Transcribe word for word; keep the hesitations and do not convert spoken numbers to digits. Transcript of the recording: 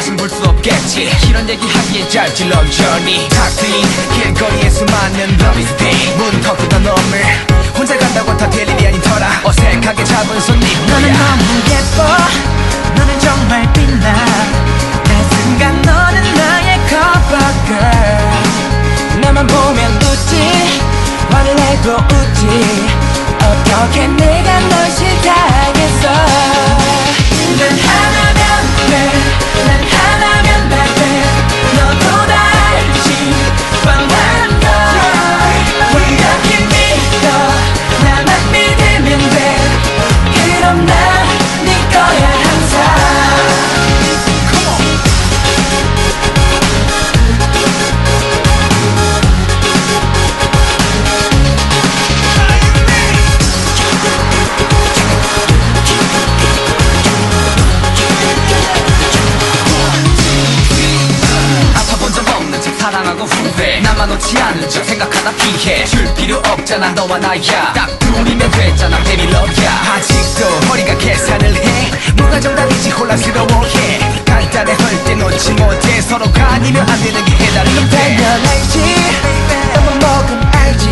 다신 볼 수 없겠지. 이런 얘기 하기엔 짧지 long journey. 탁 트인 길거리에 수많은 love is big. 문 걷고던 놈을 혼자 간다고 다 될 일이 아닌 터라. 어색하게 잡은 손 네 너는 너무 예뻐. 너는 정말 빛나. 날 순간 너는 나의 cover girl. 나만 보면 웃지. 화를 내도 웃지. 어떻게 내가 널 싫다겠어. 난 하나면 돼. 난 하나면 다 돼. 너도 다 알지. 뻔한 걸 이렇게 믿어. 나만 믿으면 돼. 그럼 난 네 거야 항상. 사랑하고 후회 나만 놓지 않는 척 생각하다 피해 줄 필요 없잖아 너와 나야 딱 둘이면 됐잖아 baby love야. 아직도 허리가 계산을 해 뭐가 정답인지 혼란스러워해 간단해 때 놓지 못해 서로가 아니면 안 되는 게 해다른 건데 되면 알지. 너만 먹으면 알지.